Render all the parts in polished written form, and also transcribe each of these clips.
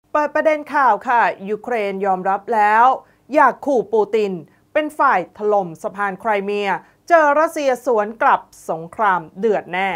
เปิดประเด็นข่าวค่ะยูเครนยอมรับแล้วอยากขู่ปูตินเป็นฝ่ายถล่มสะพานไครเมียเจอรัสเซียสวนกลับสงครามเดือดแน่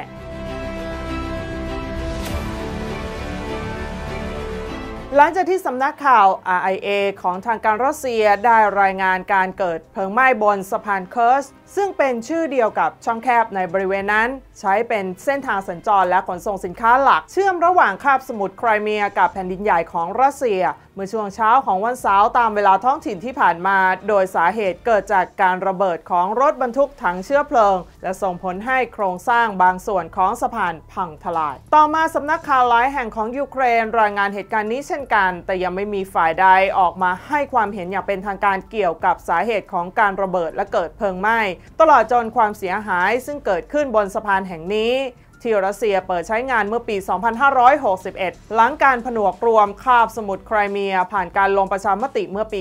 หลังจากที่สำนักข่าว RIA ของทางการรัสเซียได้รายงานการเกิดเพลิงไหม้บนสะพานเคิร์สซึ่งเป็นชื่อเดียวกับช่องแคบในบริเวณนั้นใช้เป็นเส้นทางสัญจรและขนส่งสินค้าหลักเชื่อมระหว่างคาบสมุทรไครเมียกับแผ่นดินใหญ่ของรัสเซียเมื่อช่วงเช้าของวันเสาร์ตามเวลาท้องถิ่นที่ผ่านมาโดยสาเหตุเกิดจากการระเบิดของรถบรรทุกถังเชื้อเพลิงและส่งผลให้โครงสร้างบางส่วนของสะพานพังทลายต่อมาสำนักข่าวหลายแห่งของยูเครนรายงานเหตุการณ์นี้เช่นกันแต่ยังไม่มีฝ่ายใดออกมาให้ความเห็นอย่างเป็นทางการเกี่ยวกับสาเหตุของการระเบิดและเกิดเพลิงไหม้ตลอดจนความเสียหายซึ่งเกิดขึ้นบนสะพานแห่งนี้ที่รัสเซียเปิดใช้งานเมื่อปี 2561 หลังการผนวกรวมคาบสมุทรไครเมียผ่านการลงประชามติเมื่อปี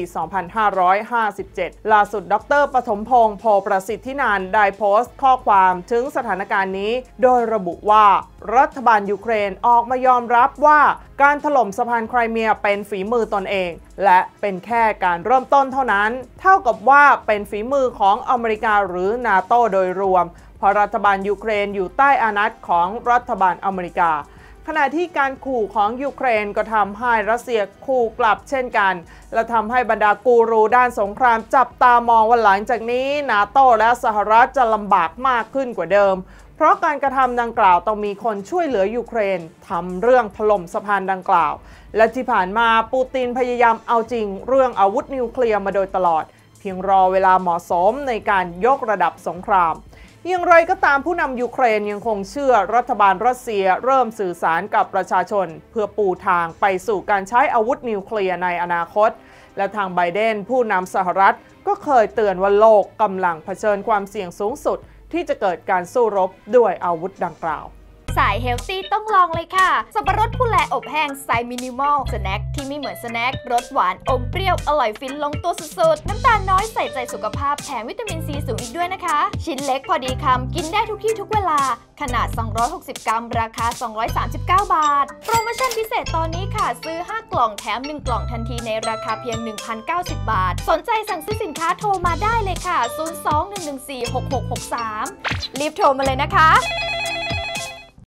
2557 ล่าสุดดร.ปฐมพงษ์ โพประสิทธินันท์ได้โพสต์ข้อความถึงสถานการณ์นี้โดยระบุว่ารัฐบาลยูเครนออกมายอมรับว่าการถล่มสะพานไครเมียเป็นฝีมือตนเองและเป็นแค่การเริ่มต้นเท่านั้นเท่ากับว่าเป็นฝีมือของอเมริกาหรือนาโต้โดยรวมเพราะรัฐบาลยูเครนอยู่ใต้อานัตของรัฐบาลอเมริกาขณะที่การขู่ของยูเครนก็ทำให้รัสเซียขู่กลับเช่นกันและทำให้บรรดากูรูด้านสงครามจับตามองว่าหลังจากนี้นาโต้และสหรัฐจะลำบากมากขึ้นกว่าเดิมเพราะการกระทำดังกล่าวต้องมีคนช่วยเหลือยูเครนทำเรื่องถล่มสะพานดังกล่าวและที่ผ่านมาปูตินพยายามเอาจริงเรื่องอาวุธนิวเคลียร์มาโดยตลอดเพียงรอเวลาเหมาะสมในการยกระดับสงครามอย่างไรก็ตามผู้นำยูเครนยังคงเชื่อรัฐบาลรัสเซียเริ่มสื่อสารกับประชาชนเพื่อปูทางไปสู่การใช้อาวุธนิวเคลียร์ในอนาคตและทางไบเดนผู้นำสหรัฐก็เคยเตือนว่าโลกกำลังเผชิญความเสี่ยงสูงสุดที่จะเกิดการสู้รบด้วยอาวุธดังกล่าวสายเฮลตี้ต้องลองเลยค่ะสับปะรดผู้แลอบแห้งสไตล์มินิมอลสแน็คที่ไม่เหมือนสแน็ครสหวานอมเปรี้ยวอร่อยฟินลงตัวสุดๆน้ำตาลน้อยใส่ใจสุขภาพแถมวิตามินซีสูงอีกด้วยนะคะชิ้นเล็กพอดีคำกินได้ทุกที่ทุกเวลาขนาด260 กรัมราคา239 บาทโปรโมชั่นพิเศษตอนนี้ค่ะซื้อ5กล่องแถม1กล่องทันทีในราคาเพียง 1,090 บาทสนใจสั่งซื้อสินค้าโทรมาได้เลยค่ะ02-114-6663รีบโทรมาเลยนะคะ